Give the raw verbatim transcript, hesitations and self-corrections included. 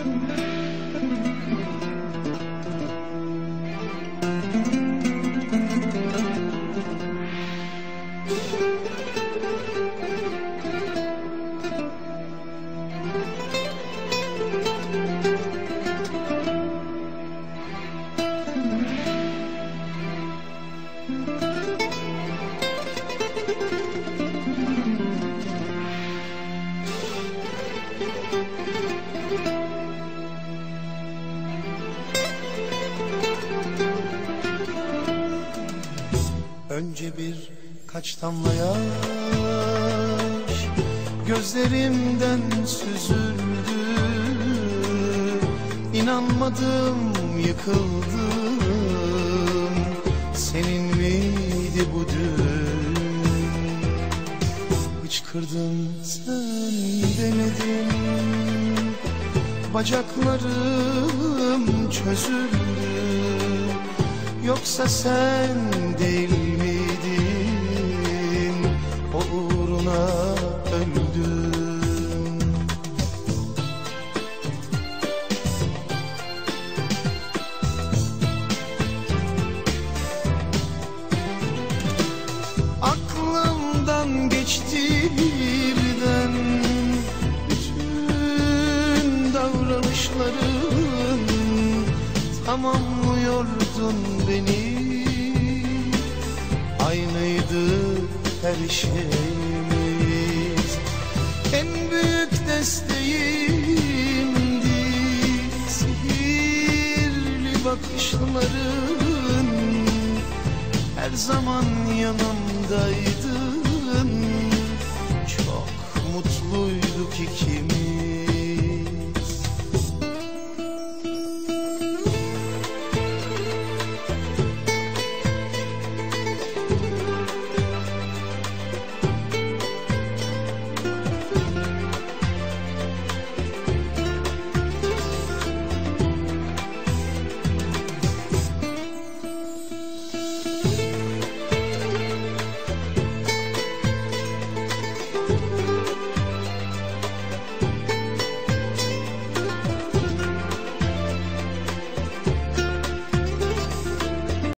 Önce bir kaç damla yaş gözlerimden süzüldü. İnanmadım, yıkıldım. Senin miydi bu dün? Hıçkırdın sen, denedim. Bacaklarım çözüldü. Yoksa sen değil miydin? O uğruna öldüm. Aklımdan geçti birden bütün davranışların. Tamamlıyordun beni, aynıydı her şeyimiz. En büyük desteğimdi sihirli bakışların. Her zaman yanımdaydın, çok mutluyduk ikimiz.